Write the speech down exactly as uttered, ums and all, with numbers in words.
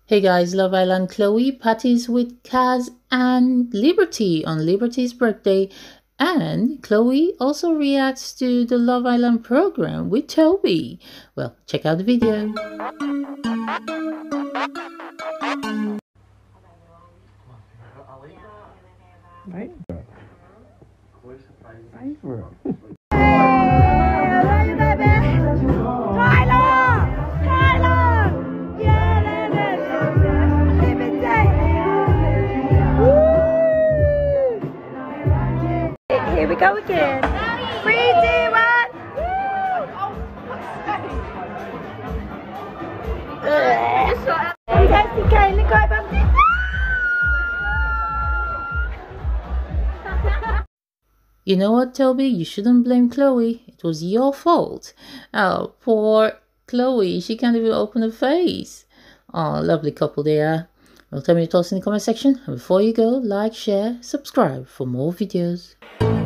Hey guys, Love Island Chloe parties with Kaz and Liberty on Liberty's birthday, and Chloe also reacts to the Love Island program with Toby. Well, check out the video. Right? Favorite. Here we go again. Three, two, one. Fantastic, Kaylee. Go, Bumpy. You know what, Toby? You shouldn't blame Chloe. It was your fault. Oh, poor Chloe. She can't even open her face. Oh, lovely couple they are. Well, tell me your thoughts in the comment section. And before you go, like, share, subscribe for more videos.